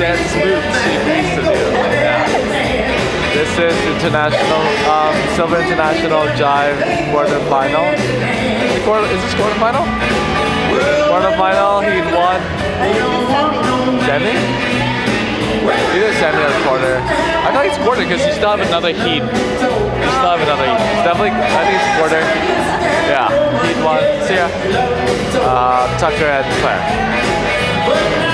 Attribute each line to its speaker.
Speaker 1: dance moves she agrees to do. Yeah. This is international, Silver International Jive quarterfinal. Is this quarterfinal? Quarterfinal, heat 1. Semi? Either semi or quarter. I thought it's quarter because you still have another heat. It's definitely, I think it's quarter. Yeah, heat 1. See ya. Tucker and Claire.